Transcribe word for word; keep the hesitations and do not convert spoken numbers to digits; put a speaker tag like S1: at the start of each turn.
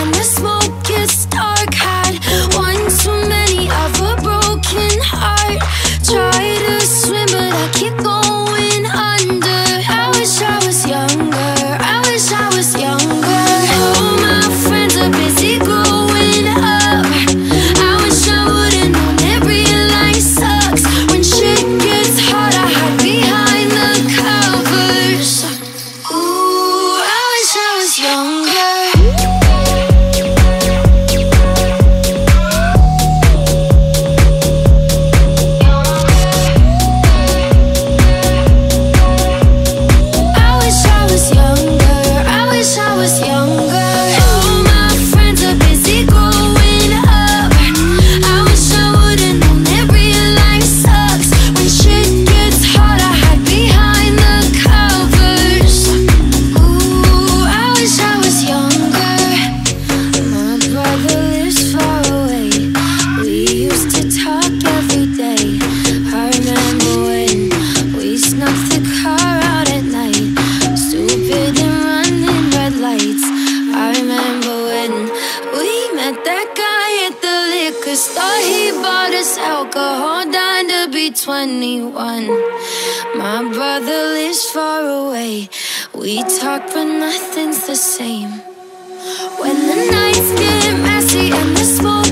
S1: and the smoke gets dark. Had one too many of a broken heart. Try to swim but I keep going under. I wish I was younger, I wish I was younger. All my friends are busy growing up. I wish I would've known that real life sucks. When shit gets hard I hide behind the covers. Ooh, I wish I was younger. Alcohol, dying to be twenty-one. My brother lives far away. We talk but nothing's the same. When the nights get messy and the smoke